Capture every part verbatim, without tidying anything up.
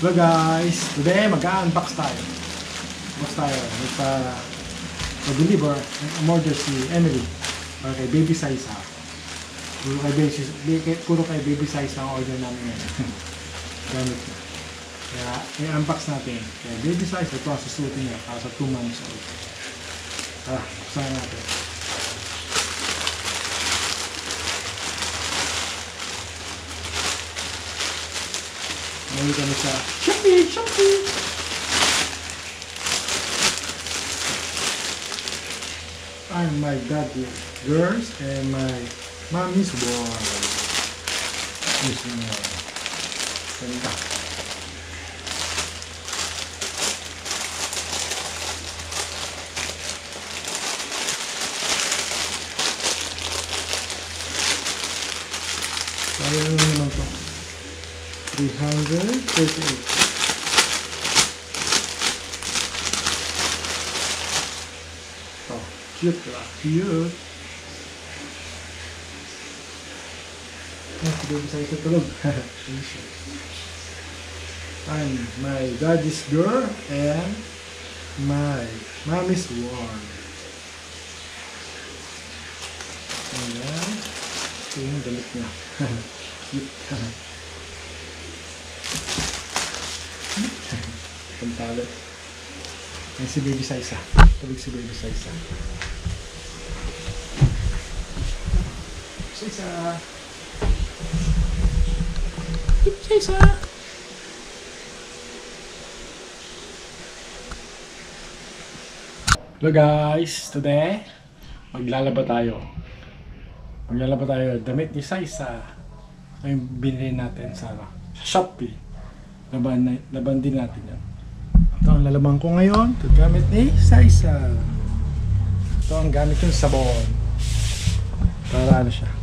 Hello guys! Today mag-unbox tayo. Unbox tayo. Nagpa-deliver ng order si Emily. Para kay baby size ha. Puro kay baby, puro kay baby size ang order namin ngayon. Gamit na. Kaya i-unbox natin. Kaya baby size, ito ang susutin niya para sa two months old. Tara, buksan natin. Ngayon kami sa Shopee! Shopee! I'm my daddy girls and my mommy's boy. Using uh, ganda. Kaya lang naman ito. three hundred thirty-eight. Oh, cute lah, cute. Oh, sudah bisa isa tulog. I'm my daddy's girl and my mommy's one. Ayan. Ito yung damit niya. Cute. Pantalo. Yan si baby size ah. Tubig si baby size ah. Size ah. Baby size ah. Hello guys, today maglalaba tayo. Maglalaba tayo damit ni Saisa. Ito yung binili natin sa, sa Shopee. Laban, laban din natin yan. Ito ang lalaban ko ngayon. Ito gamit ni Saisa. Ito ang gamit yung sabon. Para ano siya.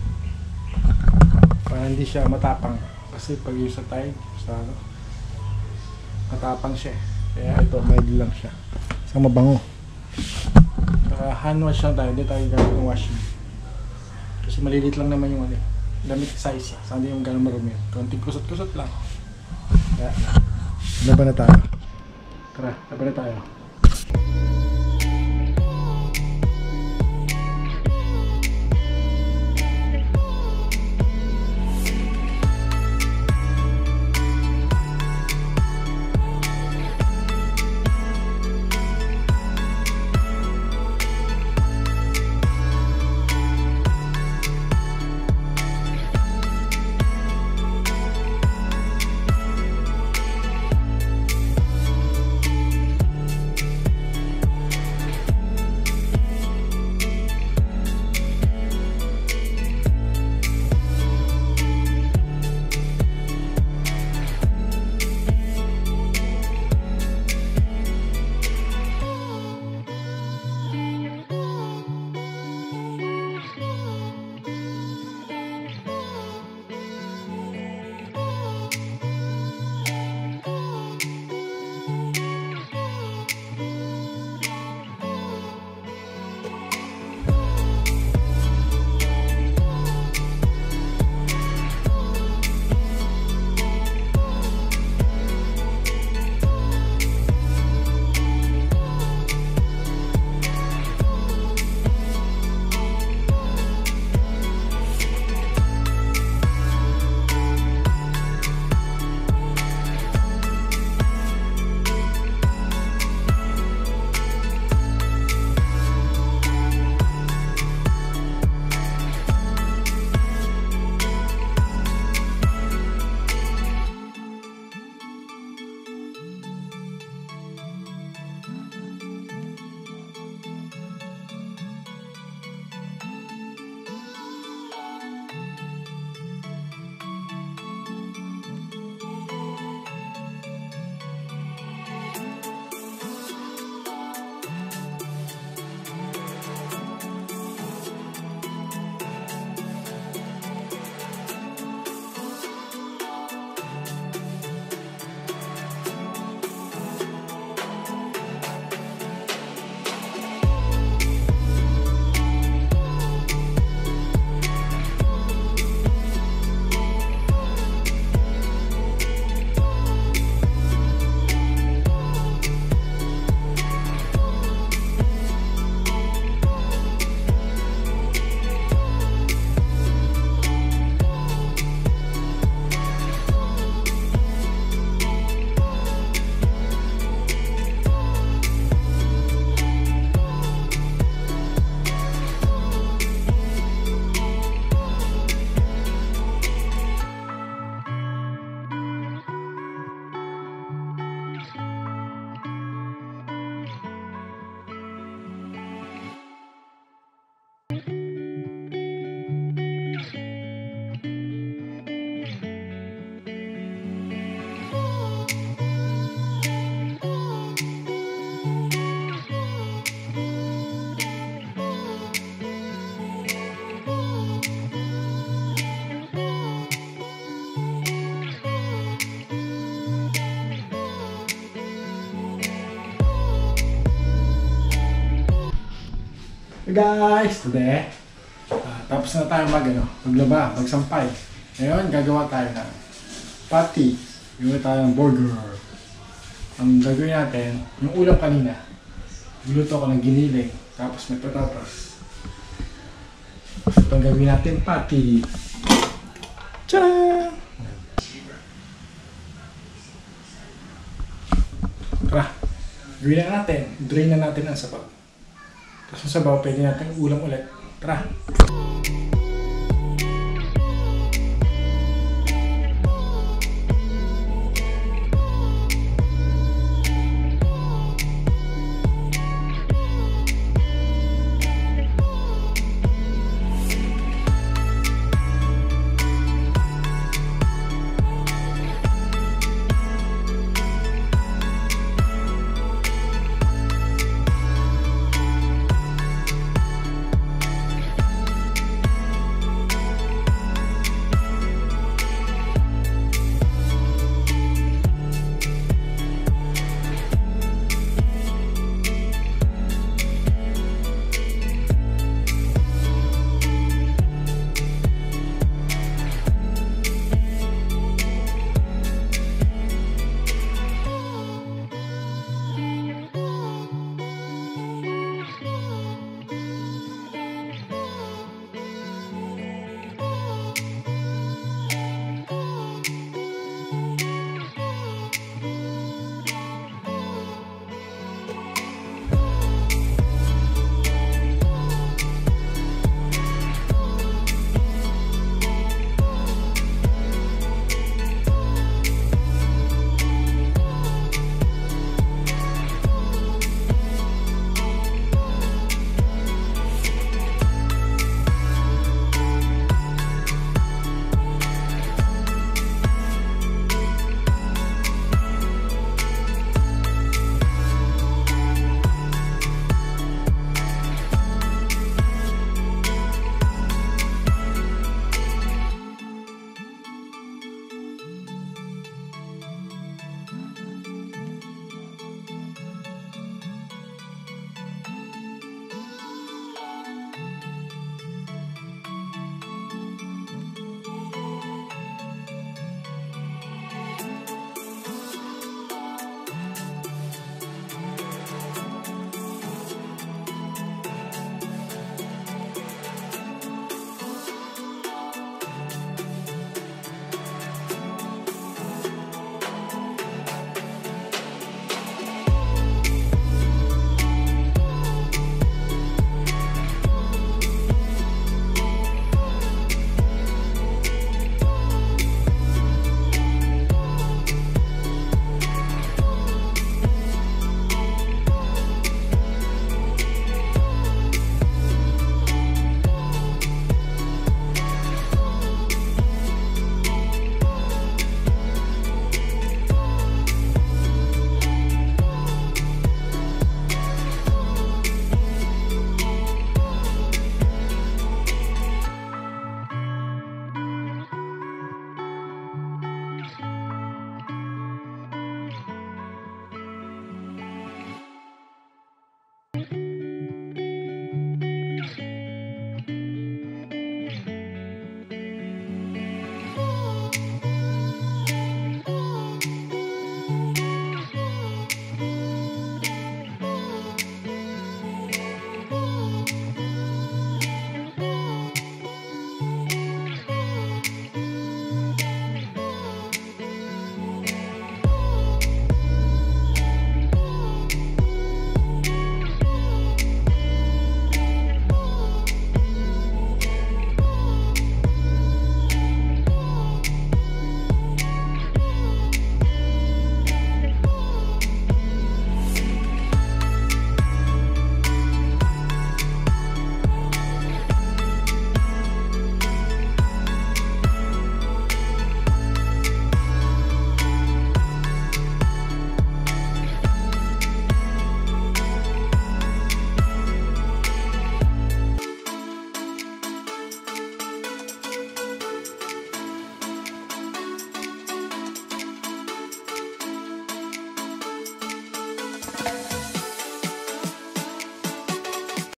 Para hindi siya matapang. Kasi pag yung sa tide, sa ano, matapang siya. Kaya ito, mild lang siya. Sa mabango. Saka hand wash lang tayo. Hindi tayo gamit ng washing. Kasi malilit lang naman yung ano, damit ni Saisa. Saan hindi yung gano'ng marumi. Konting kusot-kusot lang. Kaya, laban na tayo. Tara, laban na tayo. So guys, today, uh, tapos na tayo mag, ano, maglaba, magsampay. Ngayon, gagawa tayo ng patty. Gagawa tayo ng burger. Ang gagawin natin, yung ulam kanina, guluto ko ng giniling, tapos may patatas. Ito ang gagawin natin, patty. Tcharam! Tara, gawin na natin, drain na natin ang sabaw. Tapos ang sabaw, pwede natin ulam ulit. Tara!